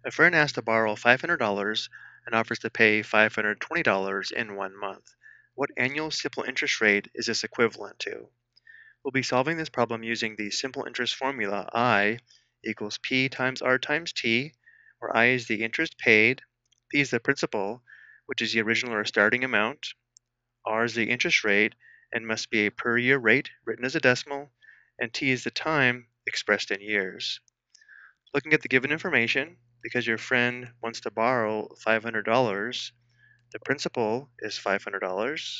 A friend asks to borrow $500 and offers to pay $520 in 1 month. What annual simple interest rate is this equivalent to? We'll be solving this problem using the simple interest formula I equals P times R times T, where I is the interest paid, P is the principal, which is the original or starting amount, R is the interest rate and must be a per year rate written as a decimal, and T is the time expressed in years. Looking at the given information, because your friend wants to borrow $500, the principal is $500,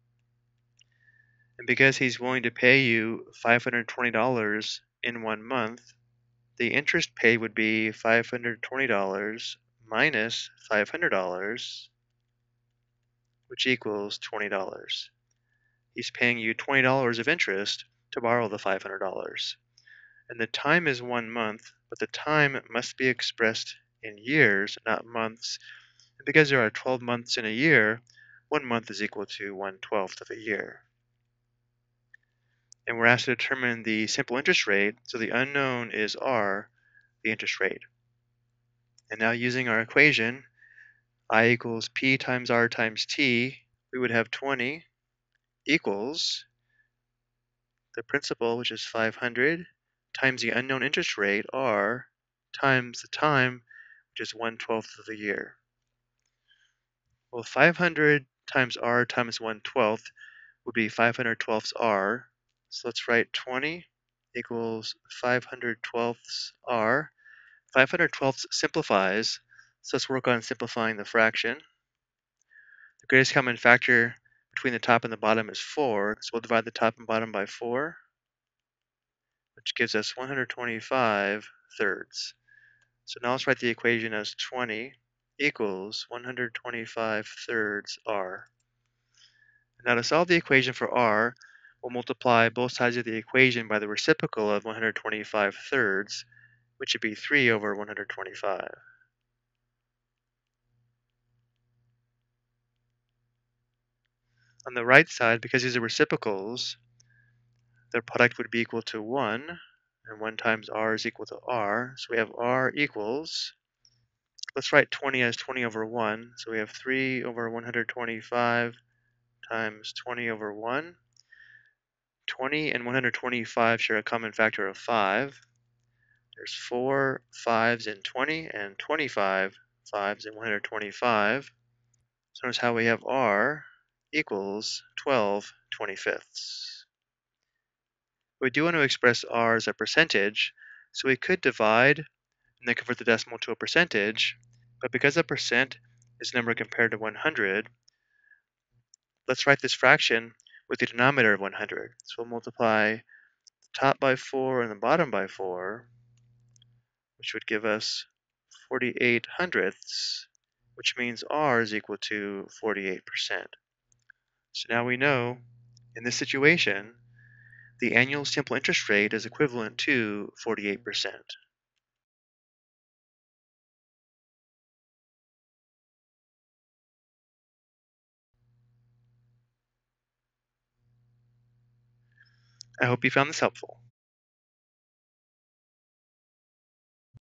and because he's willing to pay you $520 in 1 month, the interest paid would be $520 minus $500, which equals $20. He's paying you $20 of interest to borrow the $500. And the time is 1 month, but the time must be expressed in years, not months. And because there are 12 months in a year, 1 month is equal to 1/12 of a year. And we're asked to determine the simple interest rate, so the unknown is R, the interest rate. And now using our equation, I equals P times R times T, we would have 20 equals the principal, which is 500, times the unknown interest rate, R, times the time, which is 1/12 of the year. Well, 500 times R times 1/12 would be 500/12 R. So let's write 20 equals 500/12 R. 500/12 simplifies, so let's work on simplifying the fraction. The greatest common factor between the top and the bottom is 4, so we'll divide the top and bottom by 4, which gives us 125 thirds. So now let's write the equation as 20 equals 125 thirds R. Now to solve the equation for R, we'll multiply both sides of the equation by the reciprocal of 125 thirds, which would be 3 over 125. On the right side, because these are reciprocals, their product would be equal to 1, and 1 times R is equal to R. So we have R equals, let's write 20 as 20 over 1. So we have 3 over 125 times 20 over 1. 20 and 125 share a common factor of 5. There's 4 5s in 20 and 25 5s in 125. So notice how we have R equals 12/25. We do want to express R as a percentage, so we could divide and then convert the decimal to a percentage, but because a percent is a number compared to 100, let's write this fraction with the denominator of 100. So we'll multiply the top by 4 and the bottom by 4, which would give us 48 hundredths, which means R is equal to 48%. So now we know, in this situation, the annual simple interest rate is equivalent to 48%. I hope you found this helpful.